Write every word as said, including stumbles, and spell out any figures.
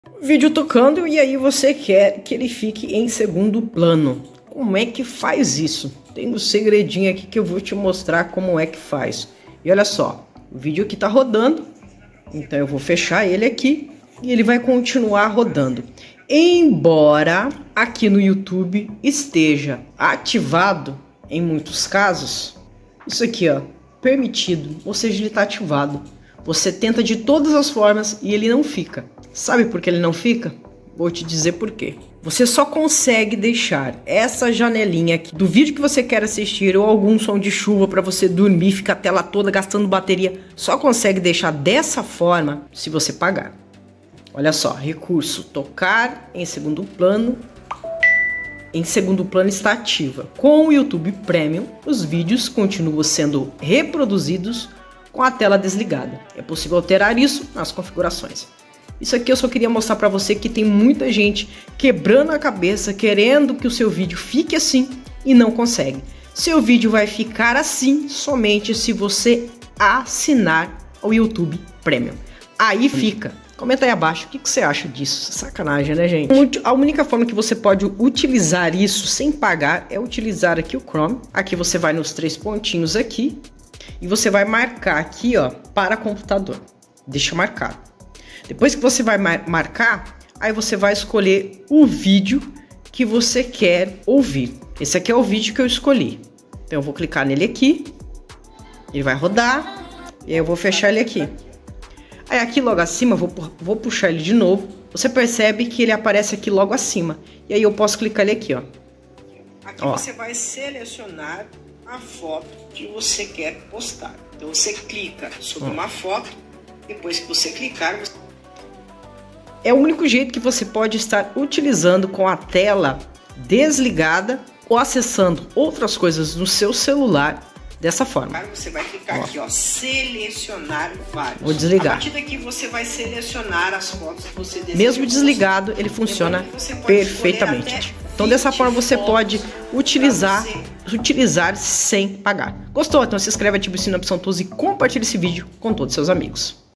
Vídeo tocando e aí você quer que ele fique em segundo plano. Como é que faz isso? Tem um segredinho aqui que eu vou te mostrar como é que faz. E olha só, o vídeo aqui tá rodando, então eu vou fechar ele aqui e ele vai continuar rodando. Embora aqui no YouTube esteja ativado, em muitos casos, isso aqui ó, permitido, ou seja, ele está ativado. Você tenta de todas as formas e ele não fica. Sabe por que ele não fica? Vou te dizer por quê. Você só consegue deixar essa janelinha aqui do vídeo que você quer assistir ou algum som de chuva para você dormir, ficar a tela toda gastando bateria. Só consegue deixar dessa forma se você pagar. Olha só, recurso tocar em segundo plano. Em segundo plano está ativa. Com o YouTube Premium, os vídeos continuam sendo reproduzidos com a tela desligada. É possível alterar isso nas configurações. Isso aqui eu só queria mostrar para você que tem muita gente quebrando a cabeça, querendo que o seu vídeo fique assim e não consegue. Seu vídeo vai ficar assim somente se você assinar o YouTube Premium. Aí fica. Comenta aí abaixo o que, que você acha disso. Sacanagem, né, gente? A única forma que você pode utilizar isso sem pagar é utilizar aqui o Chrome. Aqui você vai nos três pontinhos aqui e você vai marcar aqui, ó, para computador. Deixa marcado. Depois que você vai mar marcar, aí você vai escolher o vídeo que você quer ouvir. Esse aqui é o vídeo que eu escolhi. Então eu vou clicar nele aqui. Ele vai rodar. E aí eu vou fechar ele aqui. Aí aqui logo acima, vou, vou puxar ele de novo. Você percebe que ele aparece aqui logo acima. E aí eu posso clicar ele aqui, ó. Aqui ó. Você vai selecionar a foto que você quer postar. Então você clica sobre ó. uma foto. Depois que você clicar... Você... É o único jeito que você pode estar utilizando com a tela desligada ou acessando outras coisas no seu celular dessa forma. Você vai clicar ó. aqui, ó, selecionar vários. Vou desligar. A partir daqui você vai selecionar as fotos que você deseja. Mesmo desligado, ele funciona perfeitamente. Então dessa forma você pode utilizar, utilizar sem pagar. Gostou? Então se inscreve, ativa o sininho na opção todos e compartilhe esse vídeo com todos os seus amigos.